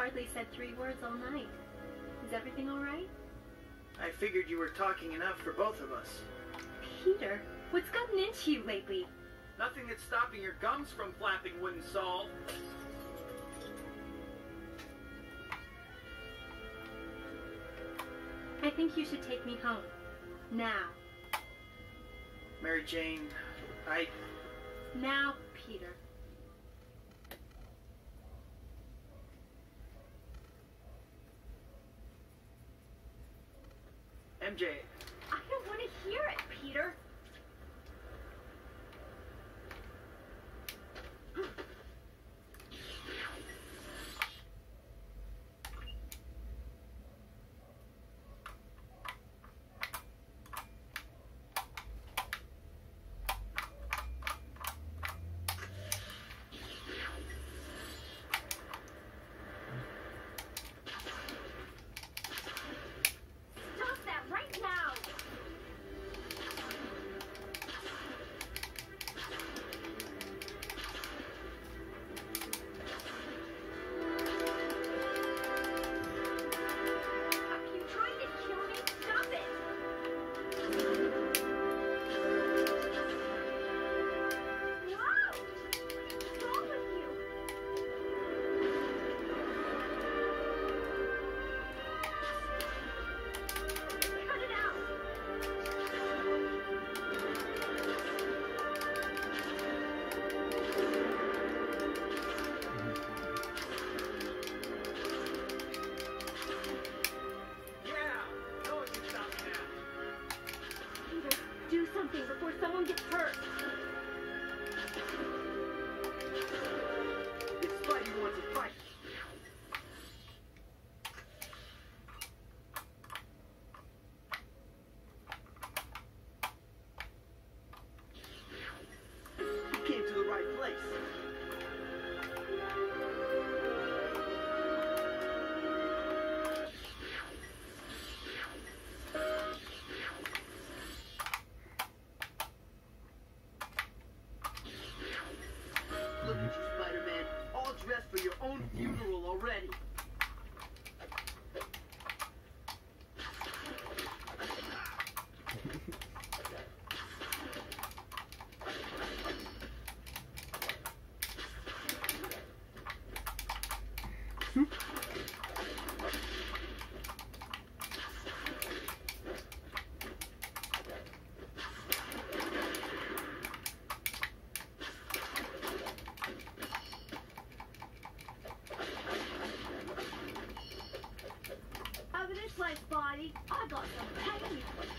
hardly said 3 words all night. Is everything all right? I figured you were talking enough for both of us. Peter, what's gotten into you lately? Nothing that's stopping your gums from flapping wouldn't solve. I think you should take me home. Now. Mary Jane, Now, Peter. MJ. I don't want to hear it, Peter. Before someone gets hurt. It's Spidey wants to fight. You came to the right place. Look at you, Spider-Man, all dressed for your own funeral already. This body, I got some pain.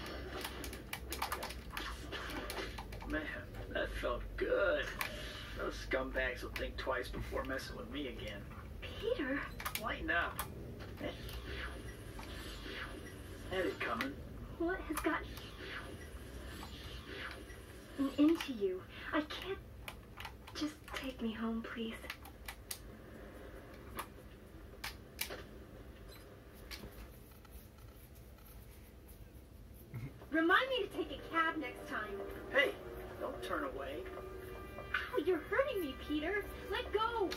Man, that felt good. Those scumbags will think twice before messing with me again. Peter. Lighten up. Had it coming. What has gotten into you? I can't. Just take me home, please. Remind me to take a cab next time. Hey, don't turn away. Ow, you're hurting me, Peter. Let go.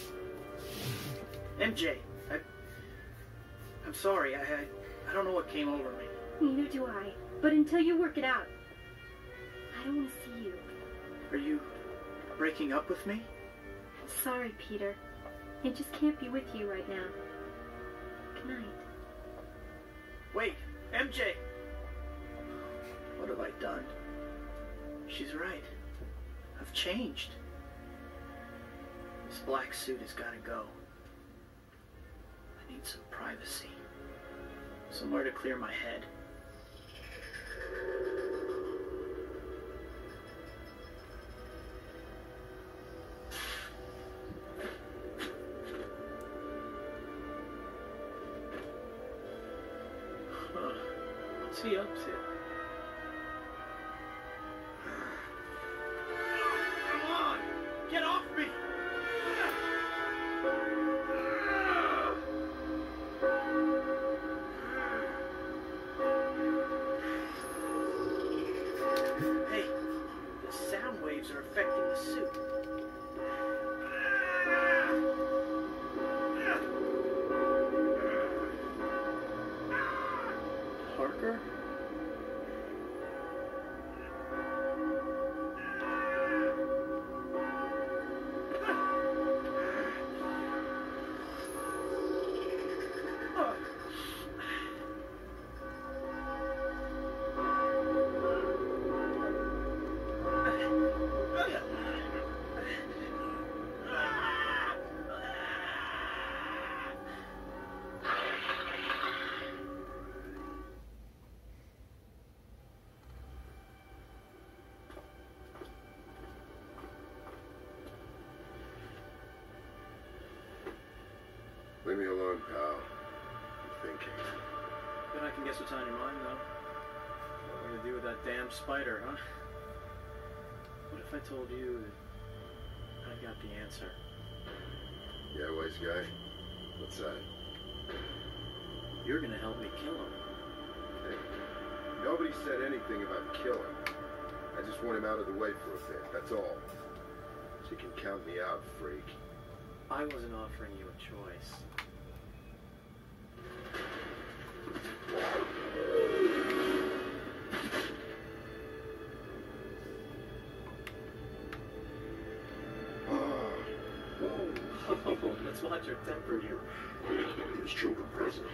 MJ, I'm sorry. I don't know what came over me. Neither do I. But until you work it out, I don't want to see you. Are you breaking up with me? Sorry, Peter. I just can't be with you right now. Good night. Wait, MJ! What have I done? She's right. I've changed. This black suit has got to go. I need some privacy. Somewhere to clear my head. What's he up to? Come on! Get off me! Hey, the sound waves are affecting the suit. Parker? Leave me alone, pal. I'm thinking. Bet I can guess what's on your mind, though. What are we gonna do with that damn spider, huh? What if I told you that I got the answer? Yeah, wise guy? What's that? You're gonna help me kill him. Hey, nobody said anything about killing. I just want him out of the way for a bit, that's all. So you can count me out, freak. I wasn't offering you a choice. Oh, let's watch our temper here. His children present.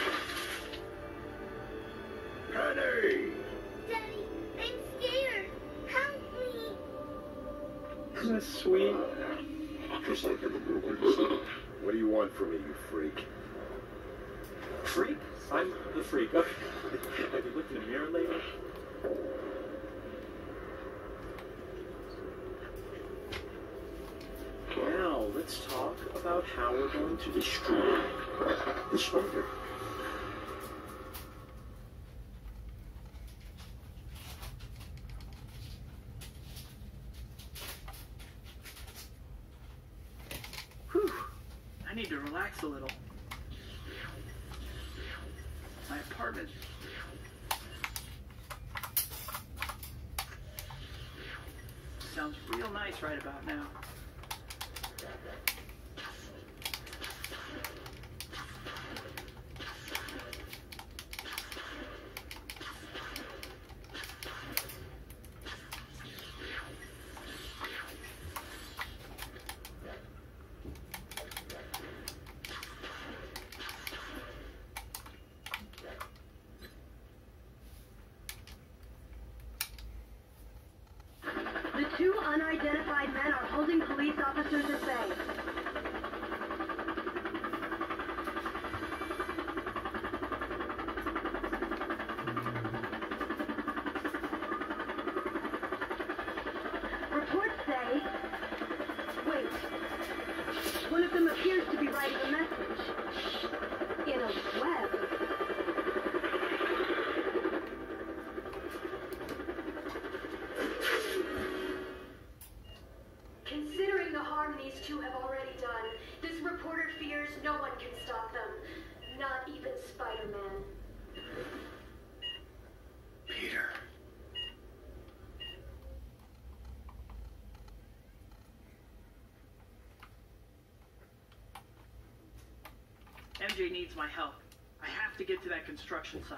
Penny! Daddy, I'm scared. Help me. Isn't that sweet? Just like in the movies. What do you want from me, you freak? Freak? I'm the freak. Have you looked in the mirror lately? Now, let's talk about how we're going to destroy The spider. Whew. I need to relax a little. My apartment. Sounds real nice right about now. The two unidentified men are holding police officers at bay. Reports say... Wait. One of them appears to be writing a message. In a web. Considering the harm these two have already done, this reporter fears no one can stop them. Not even Spider-Man. Peter. MJ needs my help. I have to get to that construction site.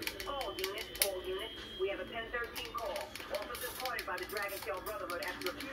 All units. We have a 1013 call. Officers reported by the Dragon Tail Brotherhood after a few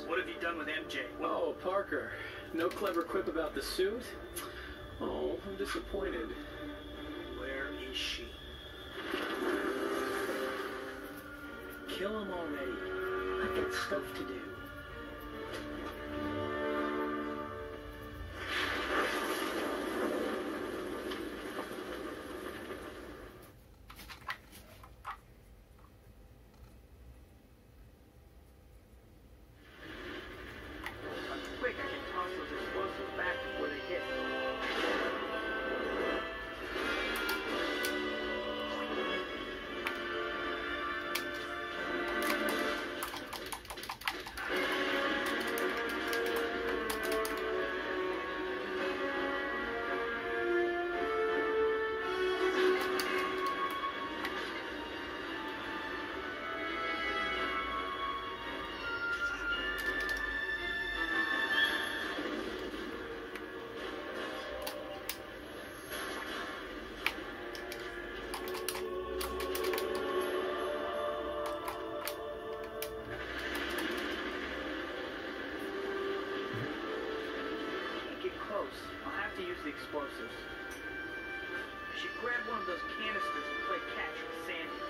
What have you done with MJ? Oh, Parker. No clever quip about the suit? Oh, I'm disappointed. Where is she? Kill him already. I've got stuff to do. Quick, I can toss those explosives back before they hit. I'll have to use the explosives. I should grab one of those canisters and play catch with Sandy.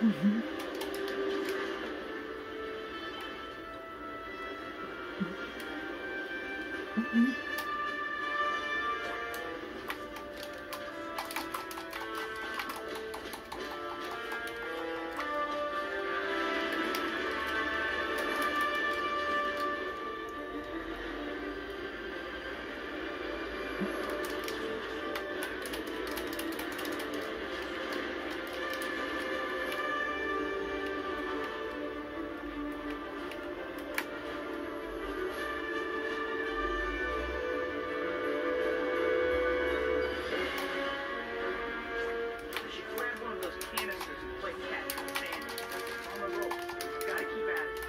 We should grab one of those canisters and play catch with Sandy. On the rope. Gotta keep at it.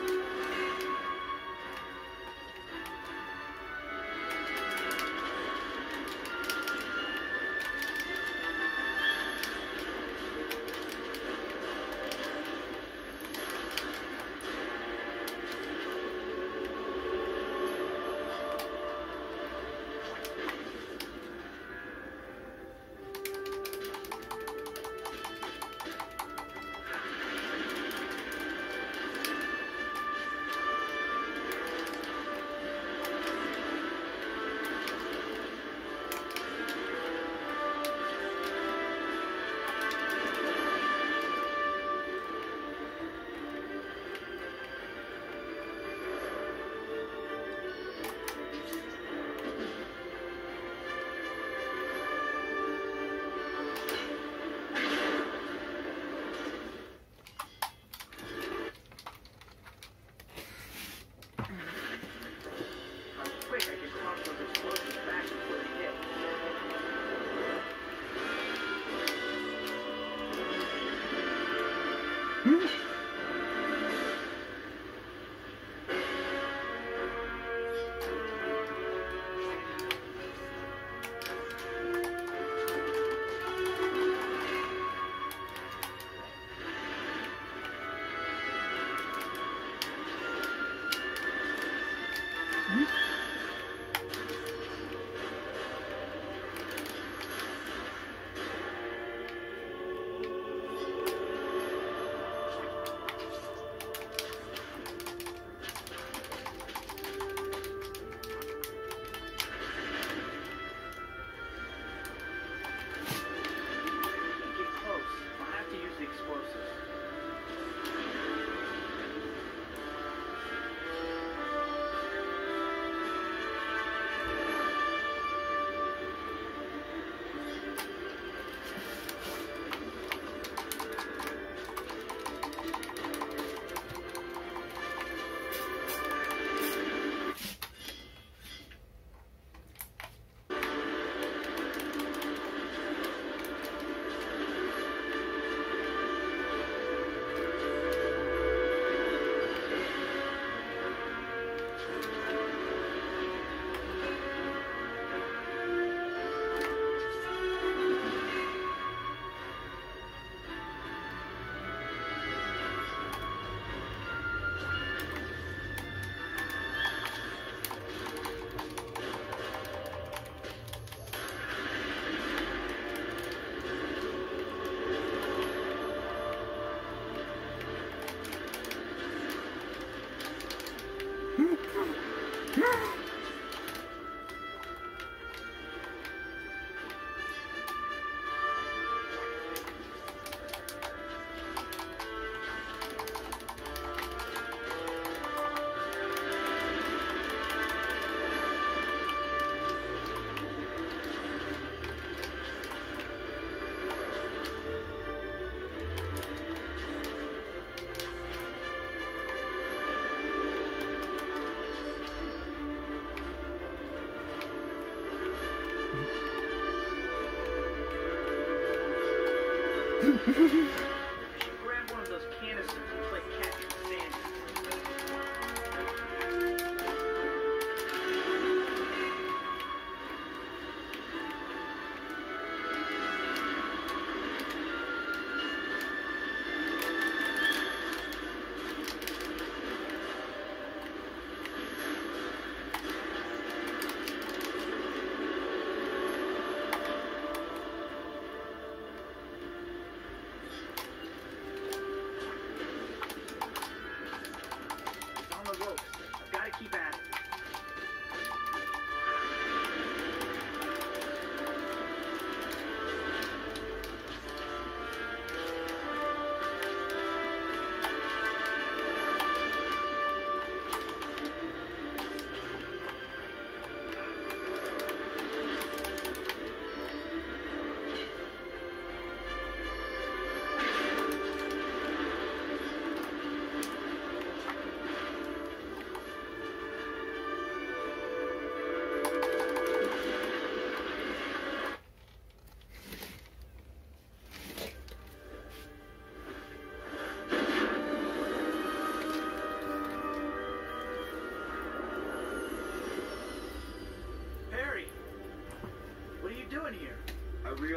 Quick, I can cross those explosives back before they hit.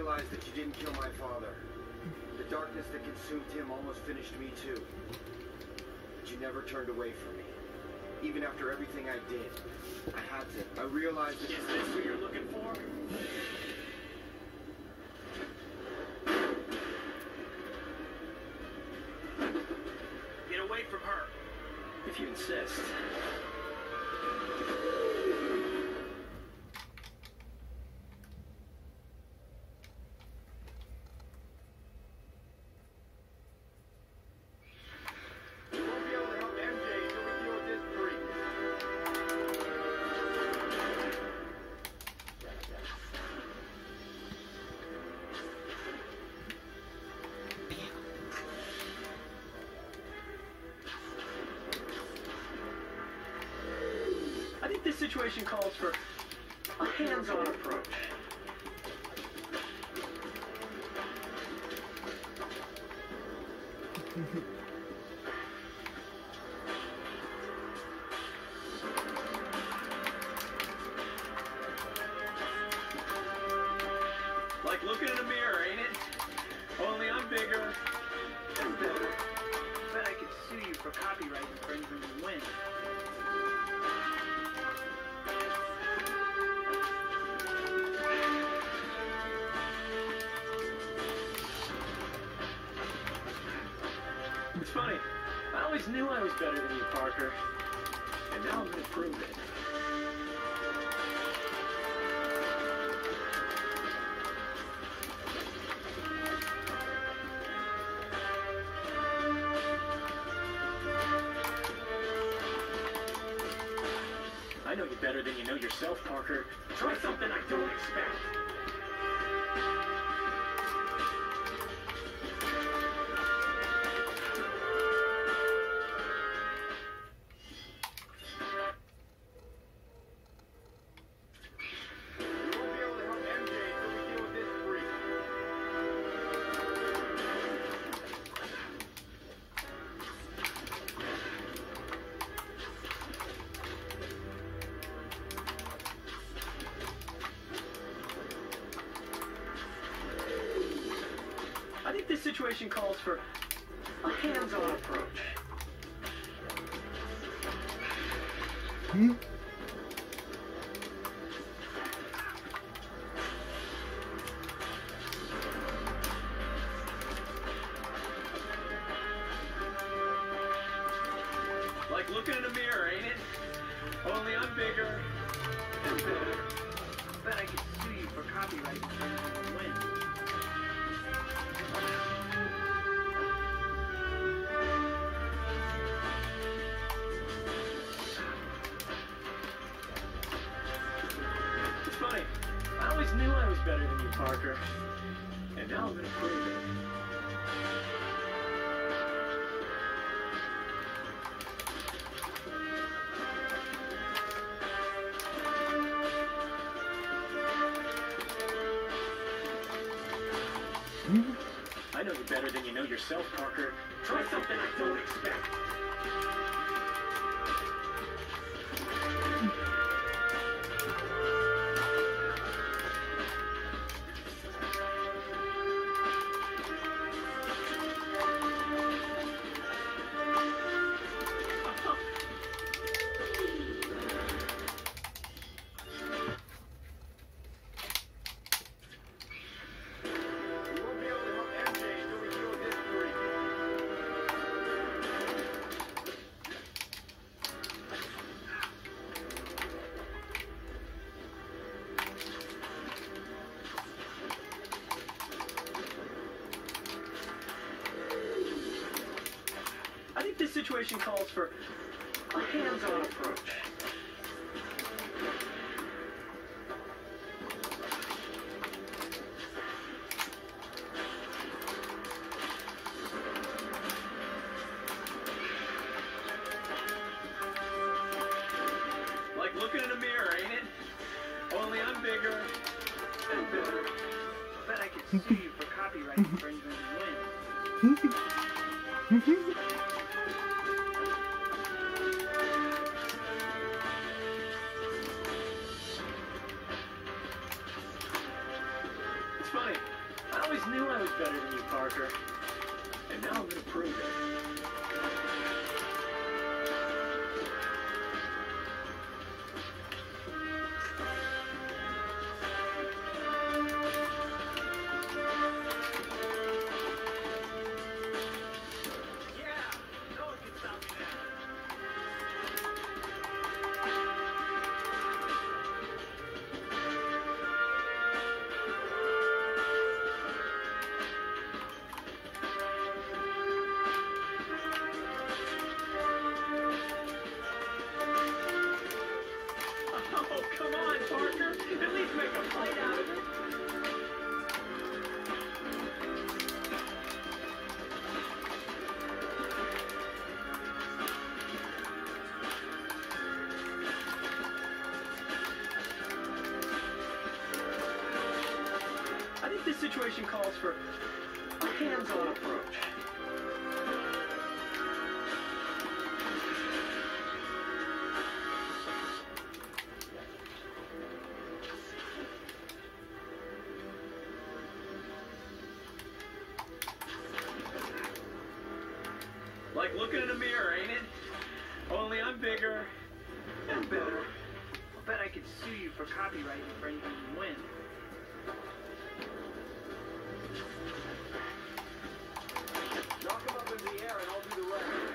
realized that you didn't kill my father. The darkness that consumed him almost finished me too. But you never turned away from me. Even after everything I did. I had to. I realized that... Is this what you're looking for? Get away from her. If you insist. You won't be able to help MJ until we deal with this freak. I think this situation calls for a hands-on approach. Like looking in a mirror, ain't it? Only I'm bigger and better. Bet I could sue you for copyright infringement and win. It's funny. I always knew I was better than you, Parker. And now I'm gonna prove it. I know you better than you know yourself, Parker. Try something I don't expect. You won't be able to help MJ until we deal with this freak. I think this situation calls for a hands-on approach. Like looking in a mirror, ain't it? Only I'm bigger and better. Bet I could sue you for copyright infringement and win. It's funny. I always knew I was better than you, Parker. And now I'm gonna prove it. I know you better than you know yourself, Parker. Try something I don't expect. You won't be able to help MJ until we deal with this freak. I think this situation calls for a hands-on approach. Like looking in a mirror, ain't it? Only I'm bigger and better. Bet I could sue you for copyright infringement and win. It's funny. Parker. And now I'm gonna prove it. Oh, come on, Parker. At least make a fight out of it. I think this situation calls for a hands-on approach. Like looking in a mirror, ain't it? Only I'm bigger and better. I bet I could sue you for copyright infringement and win. Knock him up in the air and I'll do the rest.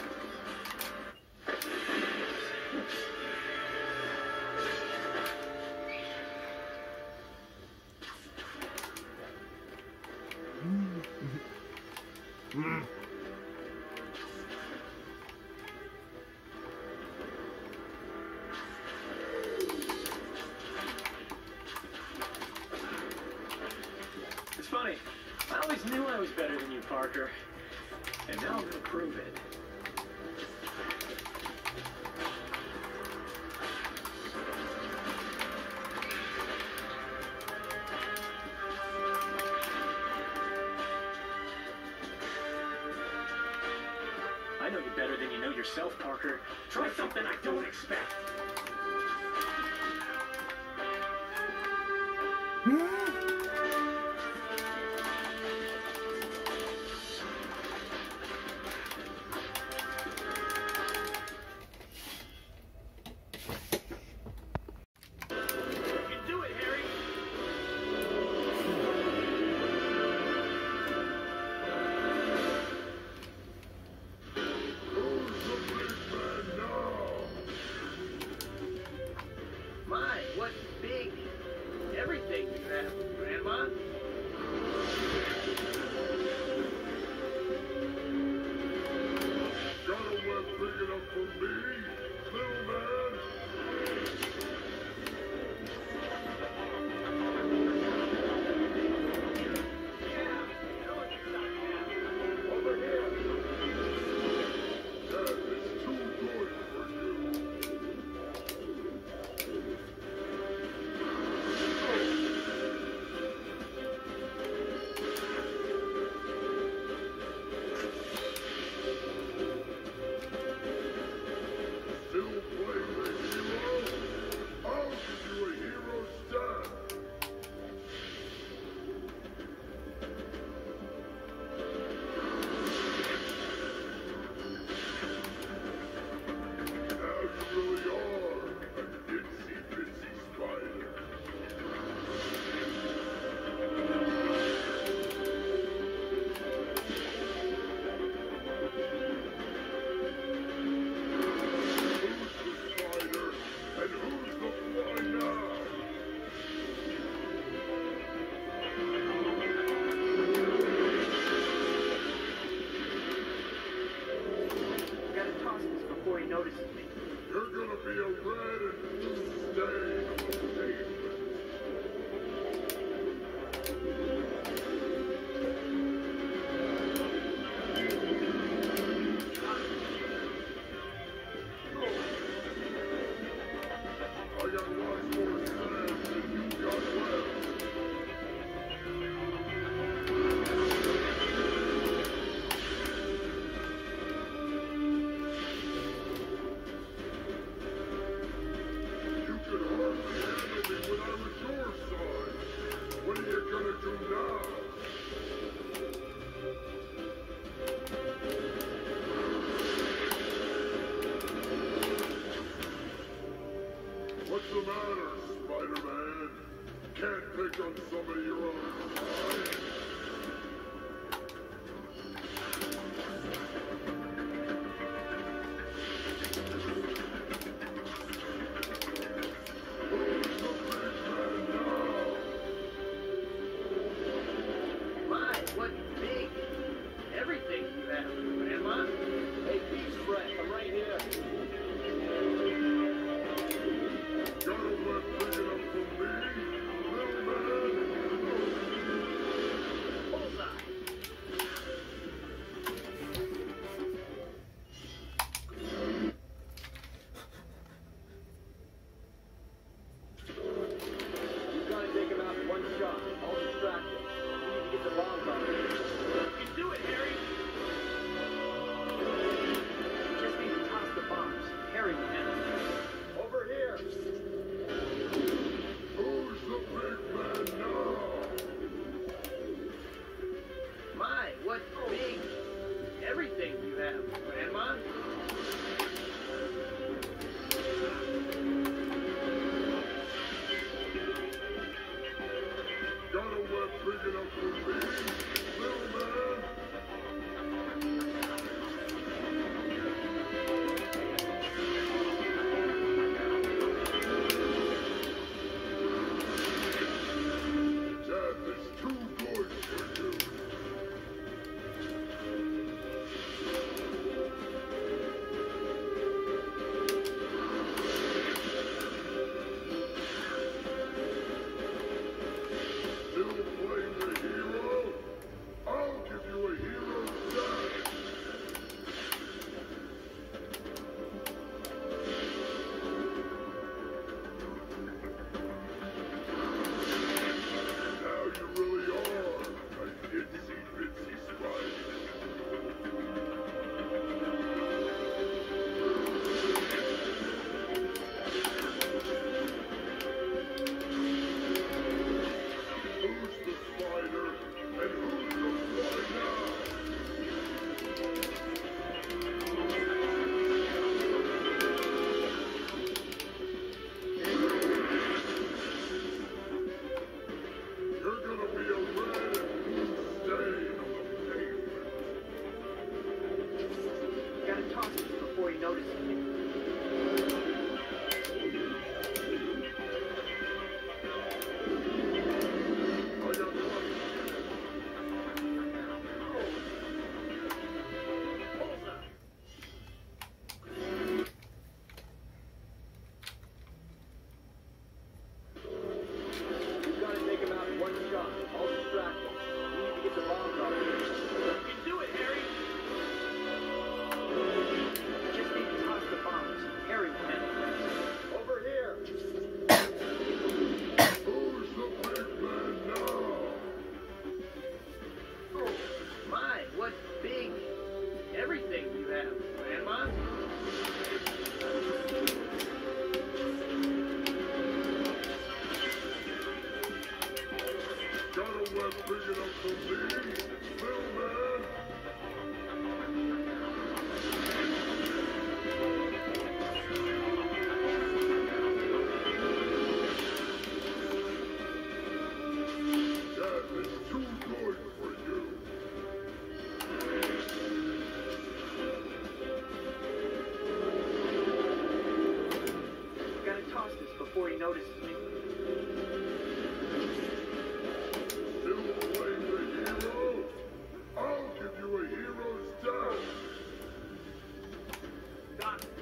It's funny. I always knew I was better than you, Parker. And now I'm gonna prove it. I know you better than you know yourself, Parker. Try something I don't expect. You do it, Harry. My, what big everything you have, Grandma. Got a web big enough for me, little man? Over here. That is too good for you. Still playing the hero? I'll give you a hero stab. Now you really are an itsy-bitsy spider. Who's the spider and who's the fly now? Gotta toss this before he notices me. You're gonna be a red and blue stain on the pavement. I got lots more slabs than you got left. You could hardly handle me without Gotta toss this before he notices me. Before he notices me. Still playing the hero? I'll give you a hero's death. Got it.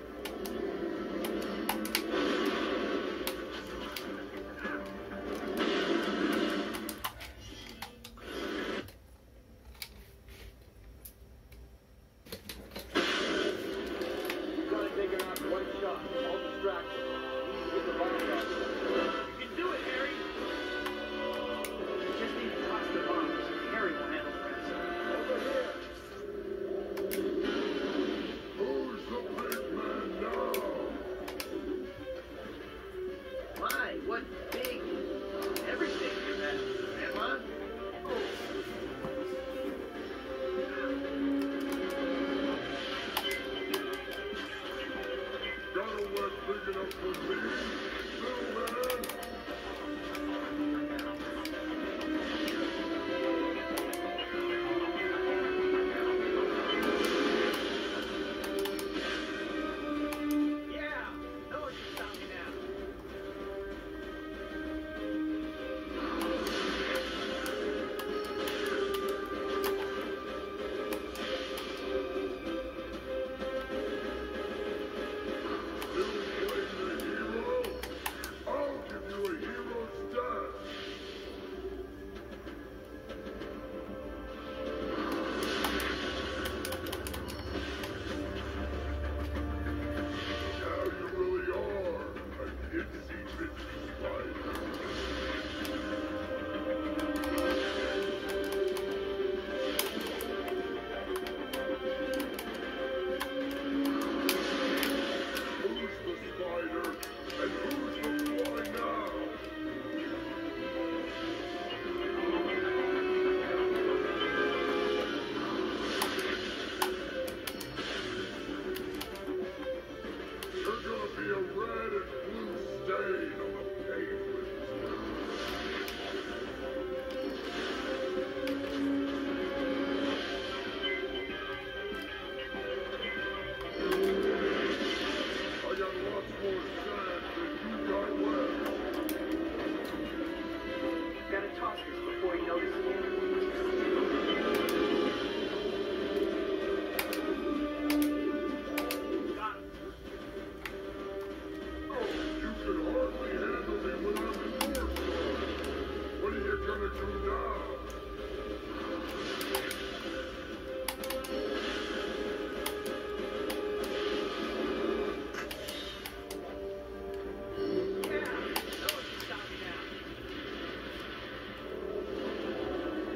You gotta take him out in one shot. I'll distract him. You can do it, Harry! You just need to toss the bombs. Harry will handle the rest. Over here! Who's the big man now? My, what big everything you have, Grandma. Got a web big enough for me, little man? Yeah, no one can stop me now. Still playing the hero? I'll give you a hero's death. Now you really are an itsy-bitsy spider. Who's the spider and who's the fly now? You're gonna be a red and blue stain on the pavement. I got lots more sand than you got left. Gotta toss this before he notices me. Got it. You can hardly handle me when I'm in your side. What are you gonna do now? Yeah, no one can stop me now.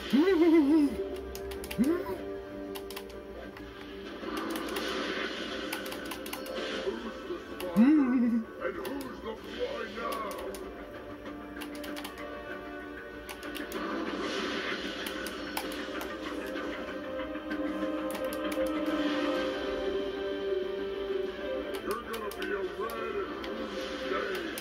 And who's the fly now? You're gonna be a red and blue day.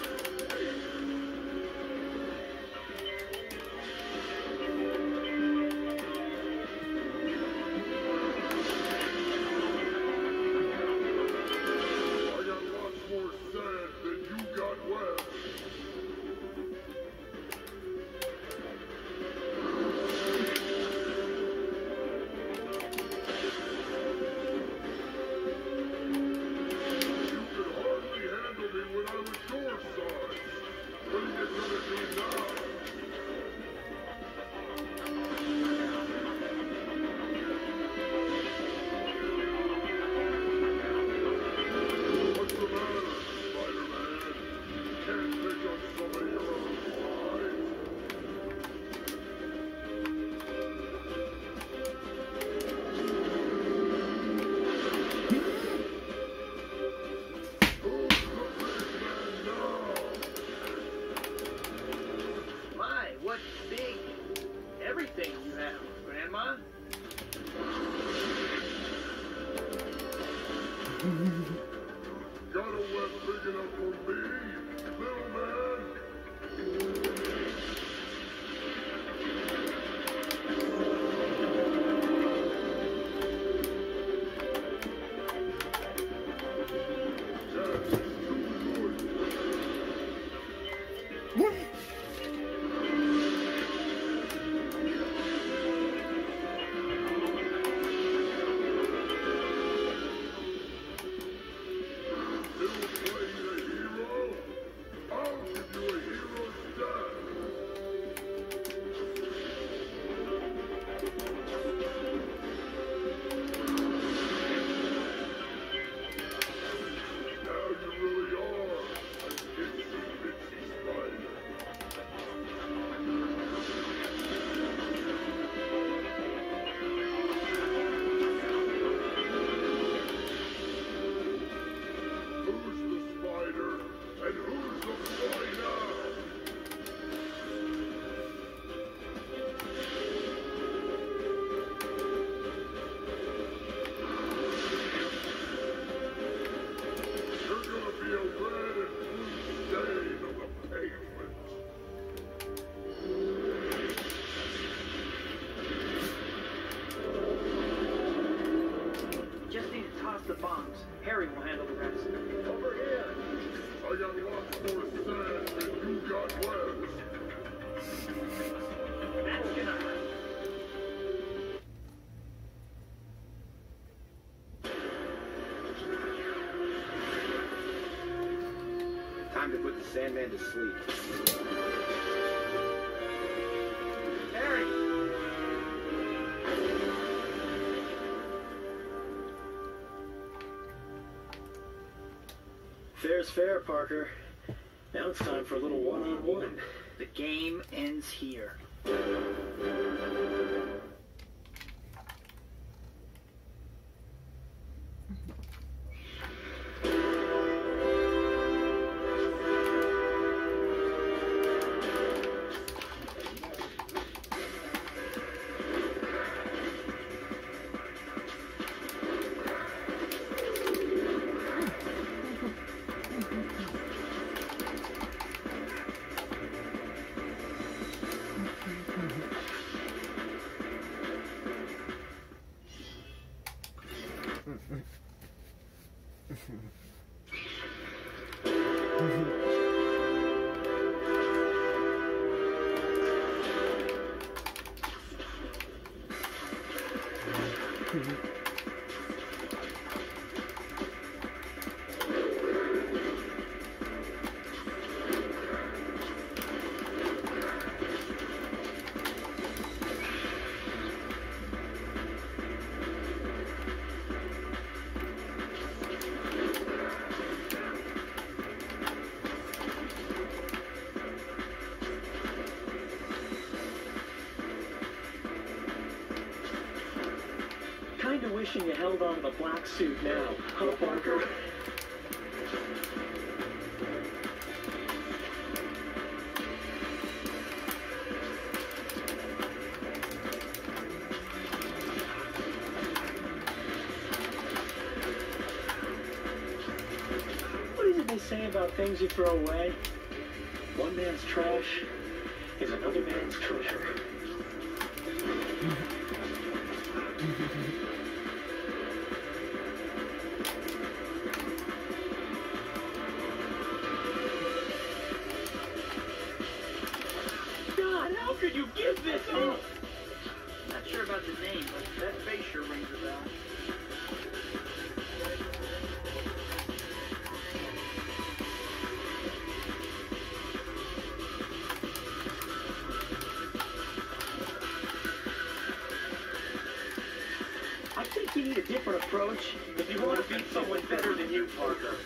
Got a web big enough for me, little man? The bombs. Harry will handle the rest. Over here. I got lots more sand than you got webs. That's gonna hurt. Time to put the Sandman to sleep. Harry! Fair's fair, Parker. Now it's time for a little one-on-one. The game ends here. Kinda wishing you held on to the black suit now, huh, Parker? What is it they say about things you throw away? One man's trash is another man's treasure. God, how could you give this up? Not sure about the name, but that face sure rings a bell. I think you need a different approach if you want to beat someone better than you, Parker.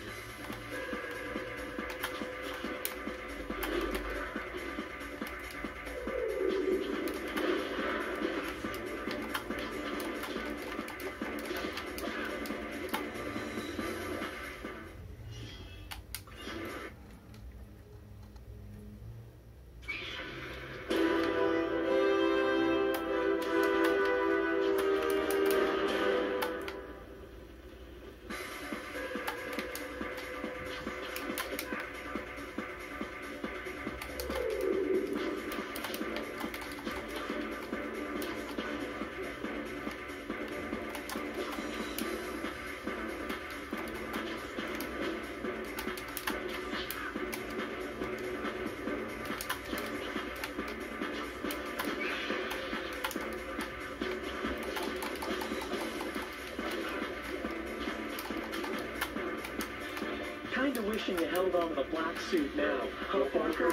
Kinda wishing you held on to the black suit now, huh, Parker?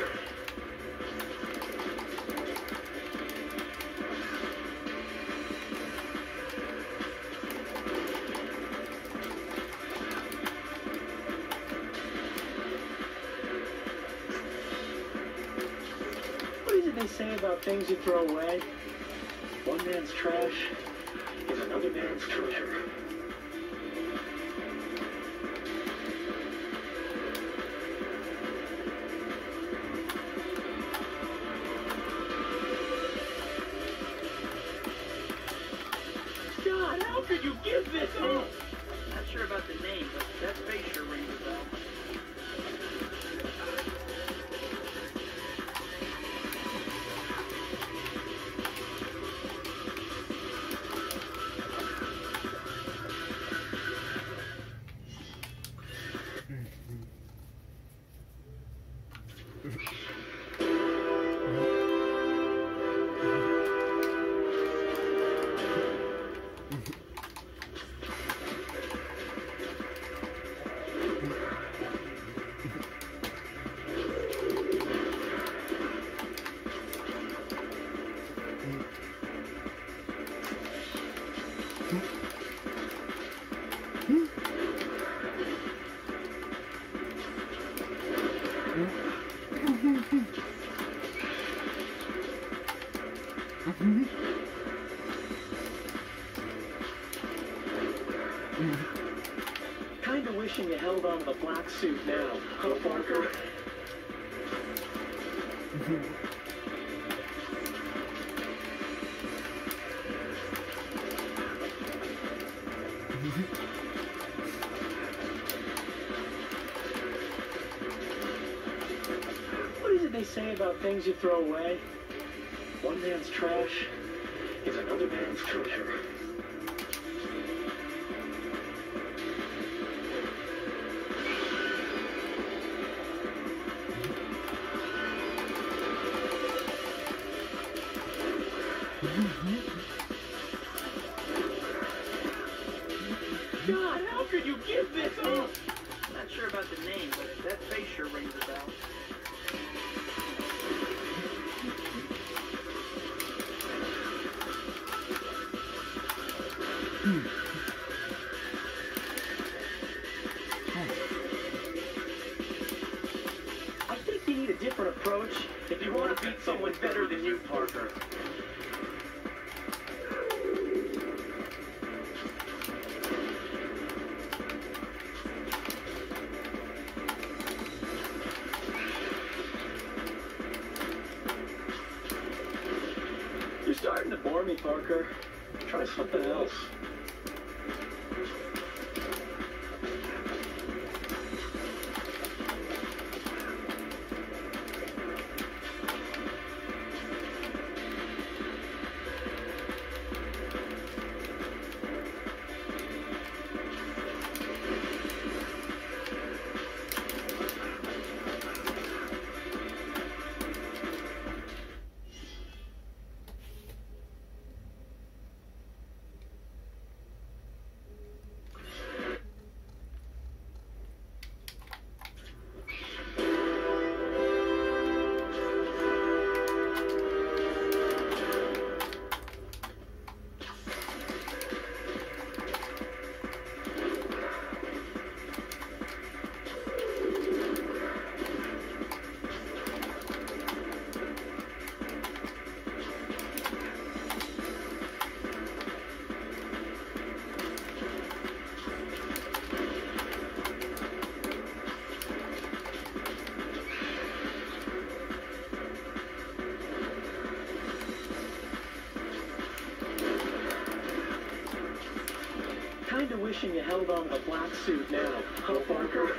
What is it they say about things you throw away? One man's trash is another man's treasure. God, how could you give this up? Not sure about the name, but that face sure rings a bell. Kinda wishing you held on to the black suit now, huh, Parker? What is it they say about things you throw away? One man's trash is another man's treasure. God, how could you give this up? Not sure about the name, but that face sure rings a bell. I think you need a different approach if you want to beat someone better than you, Parker. bore me, Parker. Try something else. Kinda wishing you held on to the black suit now, huh, Parker?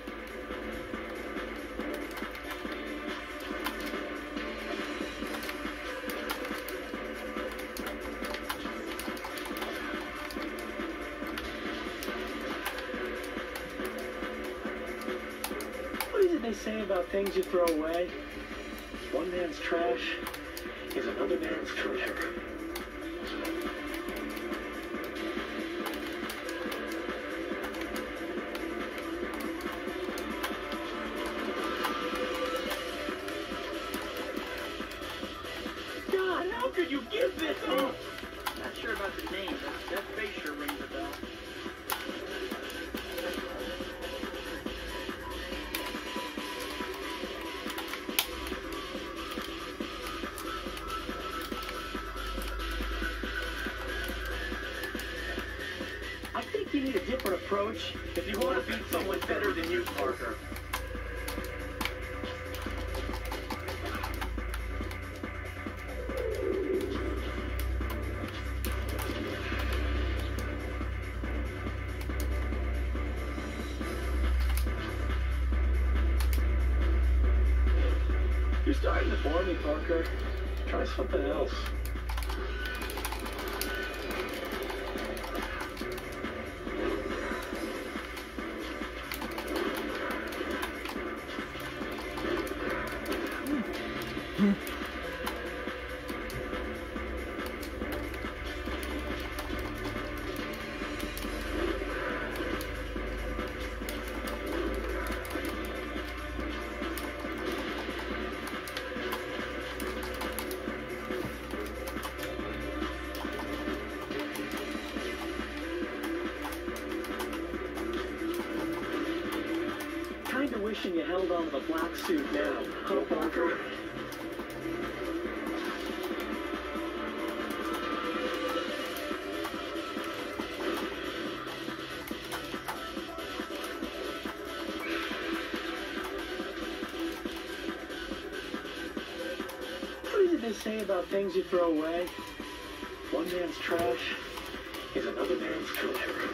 What is it they say about things you throw away? One man's trash is another man's treasure. How could you give this up? Not sure about the name, but that face sure rings a bell. I think you need a different approach if you want to beat someone better than you, Parker. You're starting to bore me, Parker. Try something else. Kinda wishing you held on to the black suit now, huh, Parker? What did they say about things you throw away? One man's trash is another man's treasure.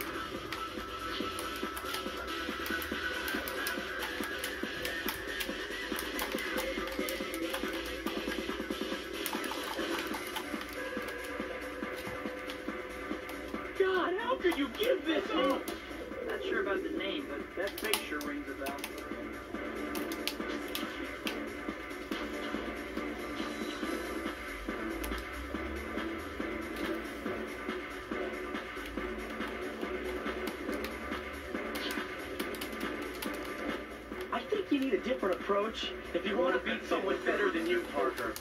God, how could you give this up? Not sure about the name, but that face sure rings a bell. I think you need a different approach if you want to beat someone better than you, Parker.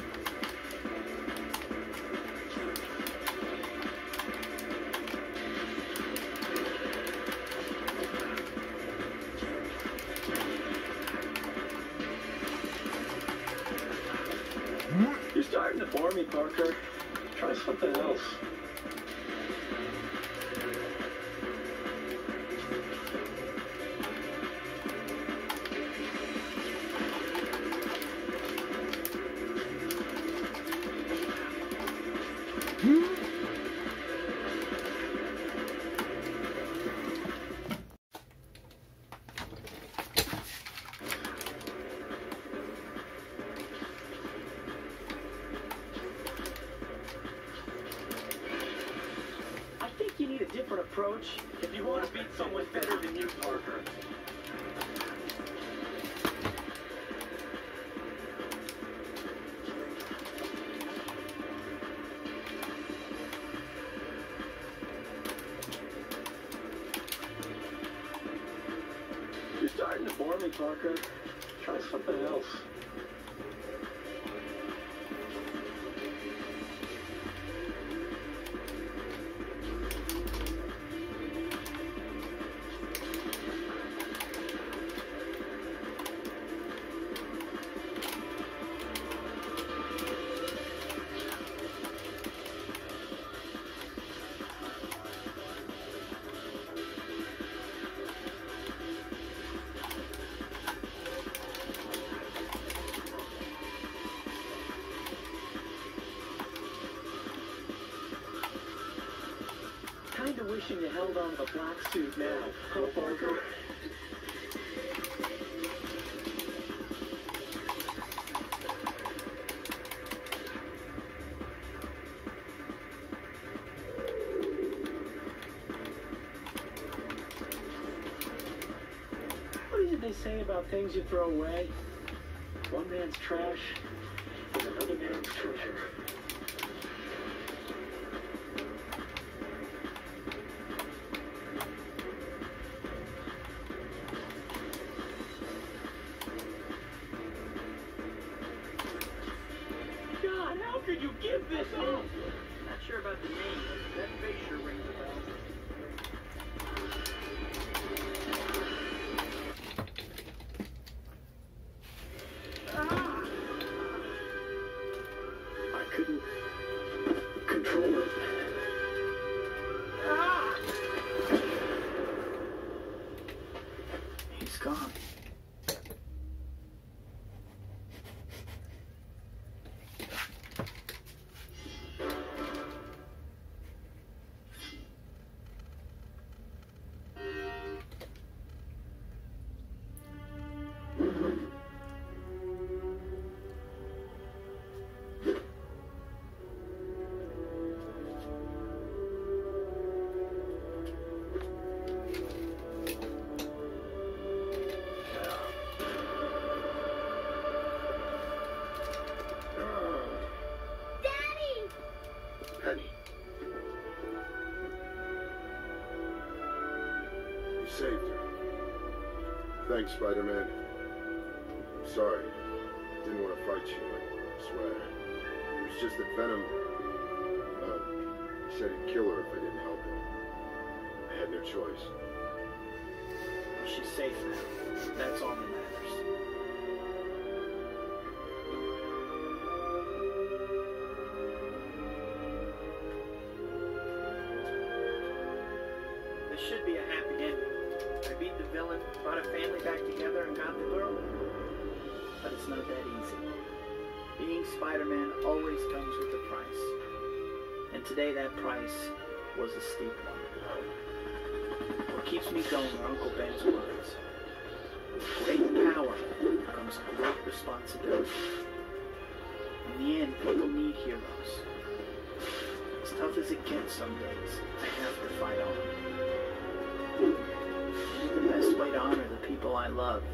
You're starting to bore me, Parker. Try something else. I think you need a different approach if you want to beat someone better than you, Parker. You're starting to bore me, Parker. Try something else. Kinda wishing you held on to the black suit now, huh, Parker? What did they say about things you throw away? One man's trash is another man's treasure. God, how could you give this up? Not sure about the name, but that face sure rings a bell. I couldn't control it. He's gone. Penny. You saved her. Thanks, Spider-Man. I'm sorry. Didn't want to fight you, I swear. It was just that Venom... he said he'd kill her if I didn't help him. I had no choice. She's safe now. That's all that matters. This should be a happy ending. I beat the villain, brought a family back together, and got the girl. But it's not that easy. Being Spider-Man always comes with a price. And today that price was a steep one. What keeps me going are Uncle Ben's words. With great power comes great responsibility. In the end, people need heroes. As tough as it gets some days, I have to fight on. The best way to honor the people I love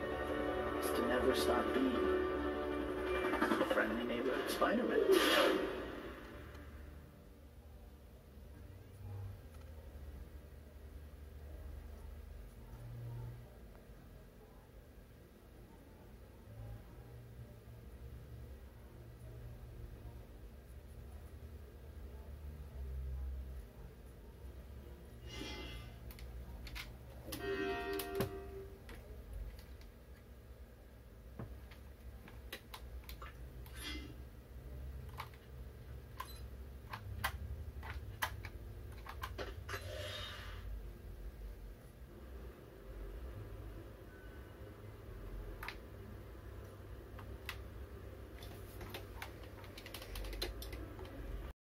is to never stop being a friendly neighborhood Spider-Man.